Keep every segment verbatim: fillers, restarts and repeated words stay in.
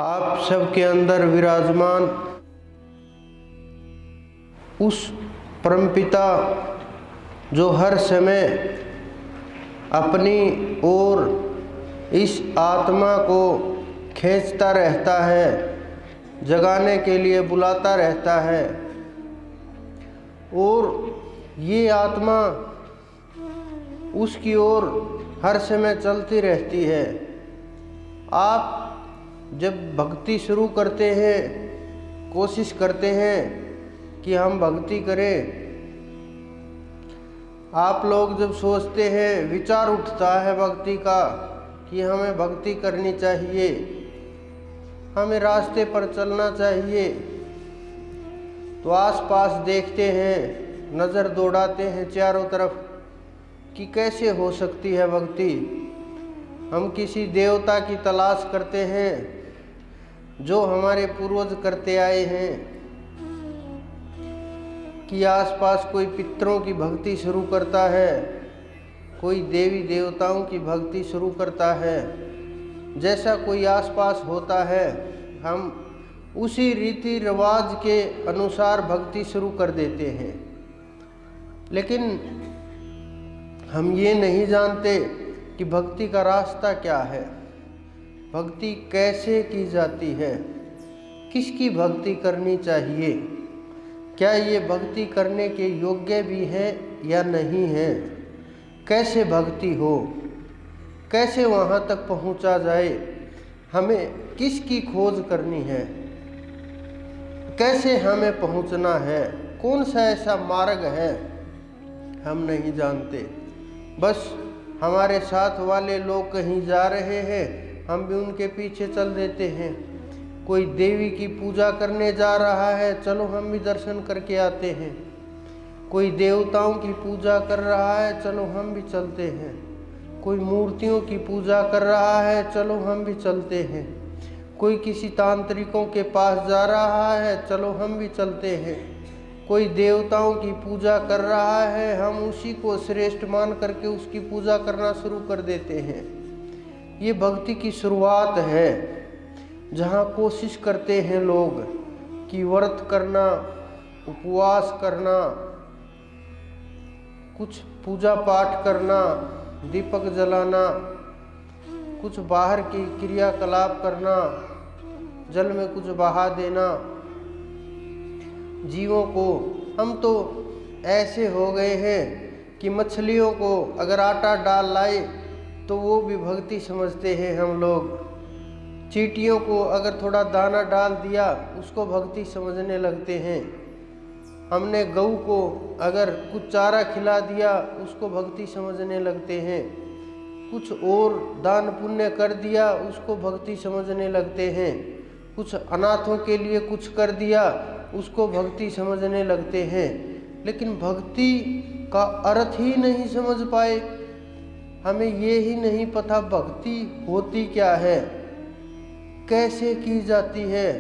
आप सबके अंदर विराजमान उस परमपिता जो हर समय अपनी ओर इस आत्मा को खींचता रहता है, जगाने के लिए बुलाता रहता है, और ये आत्मा उसकी ओर हर समय चलती रहती है। आप जब भक्ति शुरू करते हैं, कोशिश करते हैं कि हम भक्ति करें, आप लोग जब सोचते हैं, विचार उठता है भक्ति का कि हमें भक्ति करनी चाहिए, हमें रास्ते पर चलना चाहिए, तो आसपास देखते हैं, नज़र दौड़ाते हैं चारों तरफ कि कैसे हो सकती है भक्ति। हम किसी देवता की तलाश करते हैं जो हमारे पूर्वज करते आए हैं, कि आसपास कोई पितरों की भक्ति शुरू करता है, कोई देवी देवताओं की भक्ति शुरू करता है, जैसा कोई आसपास होता है हम उसी रीति रिवाज के अनुसार भक्ति शुरू कर देते हैं। लेकिन हम ये नहीं जानते कि भक्ति का रास्ता क्या है, भक्ति कैसे की जाती है, किसकी भक्ति करनी चाहिए, क्या ये भक्ति करने के योग्य भी है या नहीं है, कैसे भक्ति हो, कैसे वहाँ तक पहुँचा जाए, हमें किसकी खोज करनी है, कैसे हमें पहुँचना है, कौन सा ऐसा मार्ग है, हम नहीं जानते। बस हमारे साथ वाले लोग कहीं जा रहे हैं, हम भी उनके पीछे चल देते हैं। कोई देवी की पूजा करने जा रहा है, चलो हम भी दर्शन करके आते हैं। कोई देवताओं की पूजा कर रहा है, चलो हम भी चलते हैं। कोई मूर्तियों की पूजा कर रहा है, चलो हम भी चलते हैं। कोई किसी तांत्रिकों के पास जा रहा है, चलो हम भी चलते हैं। कोई देवताओं की पूजा कर रहा है, हम उसी को श्रेष्ठ मान करके उसकी पूजा करना शुरू कर देते हैं। ये भक्ति की शुरुआत है, जहाँ कोशिश करते हैं लोग कि व्रत करना, उपवास करना, कुछ पूजा पाठ करना, दीपक जलाना, कुछ बाहर की क्रियाकलाप करना, जल में कुछ बहा देना जीवों को। हम तो ऐसे हो गए हैं कि मछलियों को अगर आटा डाल लाए तो वो भी भक्ति समझते हैं हम लोग। चींटियों को अगर थोड़ा दाना डाल दिया उसको भक्ति समझने लगते हैं। हमने गऊ को अगर कुछ चारा खिला दिया उसको भक्ति समझने लगते हैं। कुछ और दान पुण्य कर दिया उसको भक्ति समझने लगते हैं। कुछ अनाथों के लिए कुछ कर दिया उसको भक्ति समझने लगते हैं। लेकिन भक्ति का अर्थ ही नहीं समझ पाए। हमें ये ही नहीं पता भक्ति होती क्या है, कैसे की जाती है।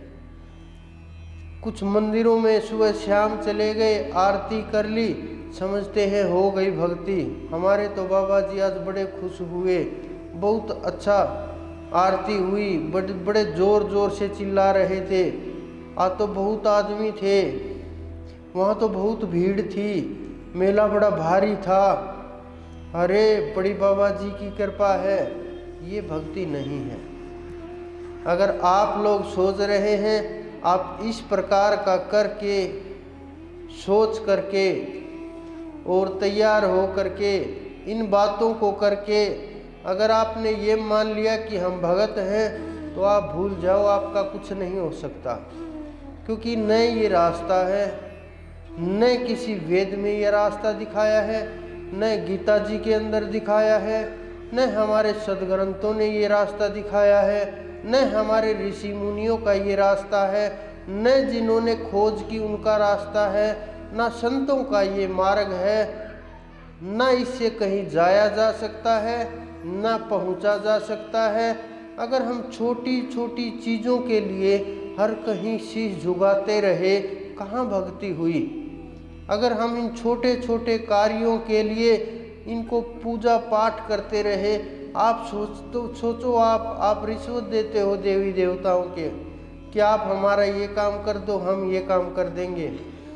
कुछ मंदिरों में सुबह शाम चले गए, आरती कर ली, समझते हैं हो गई भक्ति। हमारे तो बाबा जी आज बड़े खुश हुए, बहुत अच्छा आरती हुई, बड़े बड़े जोर जोर से चिल्ला रहे थे। आज तो बहुत आदमी थे, वहाँ तो बहुत भीड़ थी, मेला बड़ा भारी था, अरे बड़ी बाबा जी की कृपा है। ये भक्ति नहीं है। अगर आप लोग सोच रहे हैं, आप इस प्रकार का करके, सोच करके और तैयार हो करके, इन बातों को करके अगर आपने ये मान लिया कि हम भगत हैं, तो आप भूल जाओ, आपका कुछ नहीं हो सकता। क्योंकि न ये रास्ता है, न किसी वेद में ये रास्ता दिखाया है, न गीता जी के अंदर दिखाया है, न हमारे सदग्रंथों ने ये रास्ता दिखाया है, न हमारे ऋषि मुनियों का ये रास्ता है, न जिन्होंने खोज की उनका रास्ता है, न संतों का ये मार्ग है, न इससे कहीं जाया जा सकता है, न पहुंचा जा सकता है। अगर हम छोटी छोटी चीज़ों के लिए हर कहीं शीश झुकाते रहे, कहाँ भक्ति हुई। अगर हम इन छोटे छोटे कार्यों के लिए इनको पूजा पाठ करते रहे, आप सोच तो सोचो, आप आप रिश्वत देते हो देवी देवताओं के कि आप हमारा ये काम कर दो, हम ये काम कर देंगे।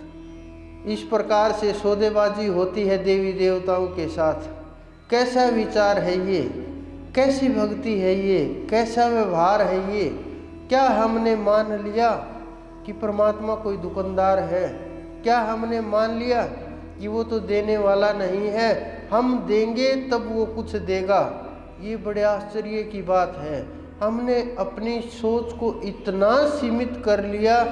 इस प्रकार से सौदेबाजी होती है देवी देवताओं के साथ। कैसा विचार है ये, कैसी भक्ति है ये, कैसा व्यवहार है ये। क्या हमने मान लिया कि परमात्मा कोई दुकानदार है? क्या हमने मान लिया कि वो तो देने वाला नहीं है, हम देंगे तब वो कुछ देगा? ये बड़े आश्चर्य की बात है। हमने अपनी सोच को इतना सीमित कर लिया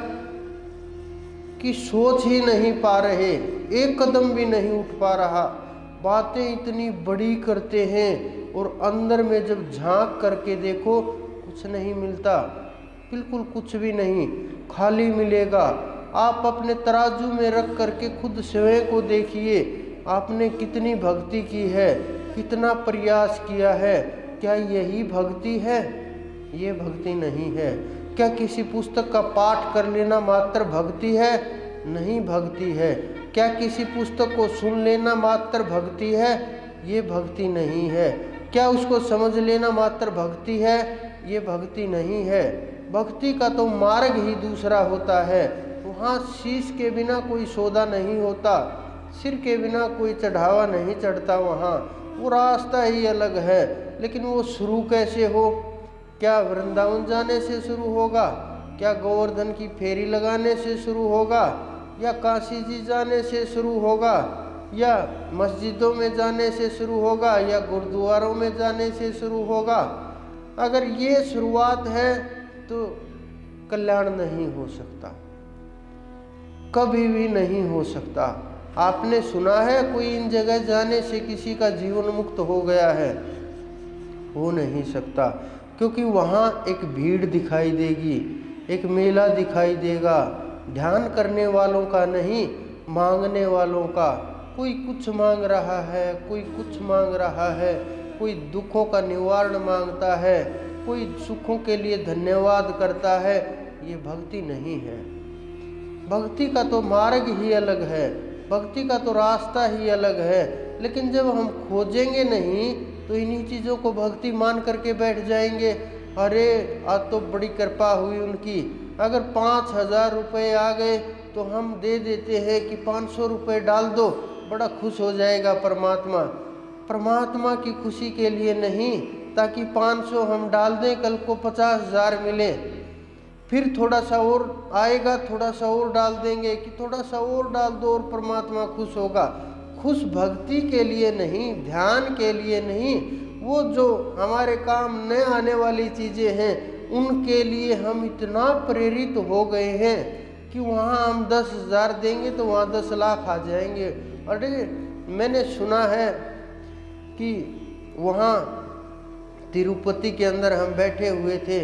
कि सोच ही नहीं पा रहे, एक कदम भी नहीं उठ पा रहा। बातें इतनी बड़ी करते हैं और अंदर में जब झांक करके देखो कुछ नहीं मिलता, बिल्कुल कुछ भी नहीं, खाली मिलेगा। आप अपने तराजू में रख करके खुद स्वयं को देखिए, आपने कितनी भक्ति की है, कितना प्रयास किया है। क्या यही भक्ति है? ये भक्ति नहीं है। क्या किसी पुस्तक का पाठ कर लेना मात्र भक्ति है? नहीं भक्ति है। क्या किसी पुस्तक को सुन लेना मात्र भक्ति है? ये भक्ति नहीं है। क्या उसको समझ लेना मात्र भक्ति है? ये भक्ति नहीं है। भक्ति का तो मार्ग ही दूसरा होता है। वहाँ शीश के बिना कोई सौदा नहीं होता, सिर के बिना कोई चढ़ावा नहीं चढ़ता। वहाँ वो रास्ता ही अलग है। लेकिन वो शुरू कैसे हो? क्या वृंदावन जाने से शुरू होगा? क्या गोवर्धन की फेरी लगाने से शुरू होगा? या काशी जी जाने से शुरू होगा? या मस्जिदों में जाने से शुरू होगा? या गुरुद्वारों में जाने से शुरू होगा? अगर ये शुरुआत है तो कल्याण नहीं हो सकता, कभी भी नहीं हो सकता। आपने सुना है कोई इन जगह जाने से किसी का जीवन मुक्त हो गया है? हो नहीं सकता, क्योंकि वहाँ एक भीड़ दिखाई देगी, एक मेला दिखाई देगा, ध्यान करने वालों का नहीं, मांगने वालों का। कोई कुछ मांग रहा है, कोई कुछ मांग रहा है, कोई दुखों का निवारण मांगता है, कोई सुखों के लिए धन्यवाद करता है। ये भक्ति नहीं है। भक्ति का तो मार्ग ही अलग है, भक्ति का तो रास्ता ही अलग है। लेकिन जब हम खोजेंगे नहीं तो इन्हीं चीज़ों को भक्ति मान करके बैठ जाएंगे। अरे आज तो बड़ी कृपा हुई उनकी, अगर पाँच हजार रुपये आ गए तो हम दे देते हैं कि पाँच सौ रुपये डाल दो, बड़ा खुश हो जाएगा परमात्मा। परमात्मा की खुशी के लिए नहीं, ताकि पाँच सौ हम डाल दें, कल को पचास हजार मिले, फिर थोड़ा सा और आएगा, थोड़ा सा और डाल देंगे कि थोड़ा सा और डाल दो और परमात्मा खुश होगा। खुश भक्ति के लिए नहीं, ध्यान के लिए नहीं, वो जो हमारे काम न आने वाली चीज़ें हैं उनके लिए हम इतना प्रेरित हो गए हैं कि वहाँ हम दस हजार देंगे तो वहाँ दस लाख आ जाएंगे। अरे मैंने सुना है कि वहाँ तिरुपति के अंदर हम बैठे हुए थे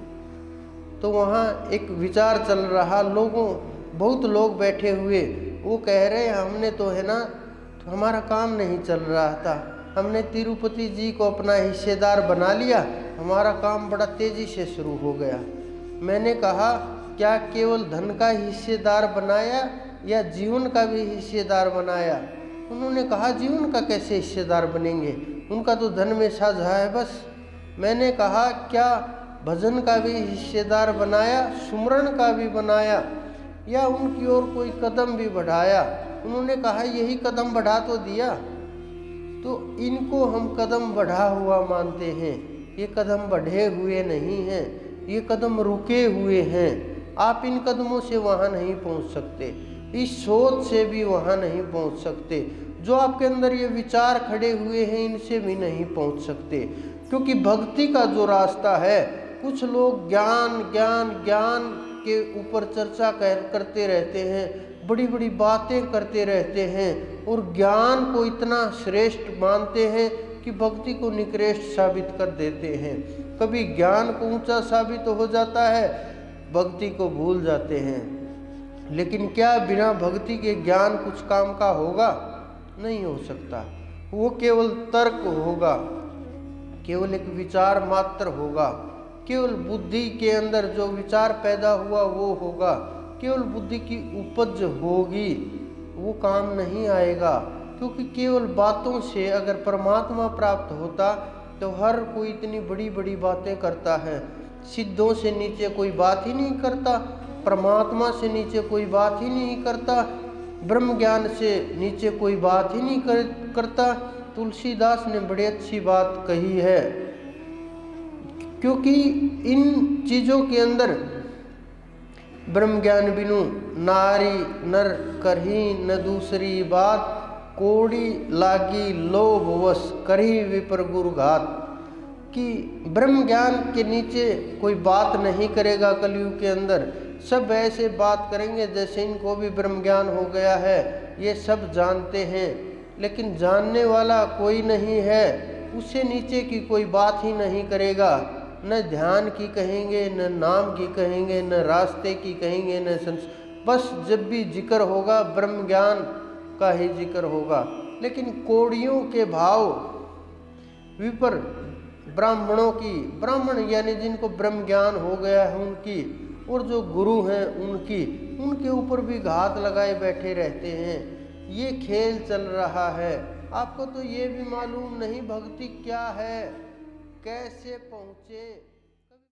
तो वहाँ एक विचार चल रहा, लोगों बहुत लोग बैठे हुए, वो कह रहे हमने तो है ना, तो हमारा काम नहीं चल रहा था, हमने तिरुपति जी को अपना हिस्सेदार बना लिया, हमारा काम बड़ा तेज़ी से शुरू हो गया। मैंने कहा क्या केवल धन का हिस्सेदार बनाया या जीवन का भी हिस्सेदार बनाया? उन्होंने कहा जीवन का कैसे हिस्सेदार बनेंगे, उनका तो धन में साझा है बस। मैंने कहा क्या भजन का भी हिस्सेदार बनाया, सुमरण का भी बनाया, या उनकी ओर कोई कदम भी बढ़ाया? उन्होंने कहा यही कदम बढ़ा तो दिया। तो इनको हम कदम बढ़ा हुआ मानते हैं, ये कदम बढ़े हुए नहीं हैं, ये कदम रुके हुए हैं। आप इन कदमों से वहाँ नहीं पहुँच सकते, इस सोच से भी वहाँ नहीं पहुँच सकते, जो आपके अंदर ये विचार खड़े हुए हैं इनसे भी नहीं पहुँच सकते। क्योंकि भक्ति का जो रास्ता है, कुछ लोग ज्ञान ज्ञान ज्ञान के ऊपर चर्चा कर, करते रहते हैं, बड़ी बड़ी बातें करते रहते हैं और ज्ञान को इतना श्रेष्ठ मानते हैं कि भक्ति को निकृष्ट साबित कर देते हैं। कभी ज्ञान को ऊंचा साबित तो हो जाता है, भक्ति को भूल जाते हैं। लेकिन क्या बिना भक्ति के ज्ञान कुछ काम का होगा? नहीं हो सकता। वो केवल तर्क होगा, केवल एक विचार मात्र होगा, केवल बुद्धि के अंदर जो विचार पैदा हुआ वो होगा, केवल बुद्धि की उपज होगी, वो काम नहीं आएगा। क्योंकि केवल बातों से अगर परमात्मा प्राप्त होता तो हर कोई इतनी बड़ी बड़ी बातें करता है। सिद्धों से नीचे कोई बात ही नहीं करता, परमात्मा से नीचे कोई बात ही नहीं करता, ब्रह्म ज्ञान से नीचे कोई बात ही नहीं कर, करता। तुलसीदास ने बड़ी अच्छी बात कही है, क्योंकि इन चीज़ों के अंदर ब्रह्म ज्ञान बिनु नारी नर करही न दूसरी बात, कोड़ी लागी लोभ वश करही विपर गुरुघात। कि ब्रह्म ज्ञान के नीचे कोई बात नहीं करेगा कलयुग के अंदर, सब ऐसे बात करेंगे जैसे इनको भी ब्रह्म ज्ञान हो गया है, ये सब जानते हैं, लेकिन जानने वाला कोई नहीं है। उससे नीचे की कोई बात ही नहीं करेगा, न ध्यान की कहेंगे, न नाम की कहेंगे, न रास्ते की कहेंगे, न संस बस जब भी जिक्र होगा ब्रह्म ज्ञान का ही जिक्र होगा। लेकिन कोड़ियों के भाव विपर ब्राह्मणों की, ब्राह्मण यानी जिनको ब्रह्म ज्ञान हो गया है उनकी, और जो गुरु हैं उनकी, उनके ऊपर भी घात लगाए बैठे रहते हैं। ये खेल चल रहा है। आपको तो ये भी मालूम नहीं भक्ति क्या है, कैसे पहुँचे।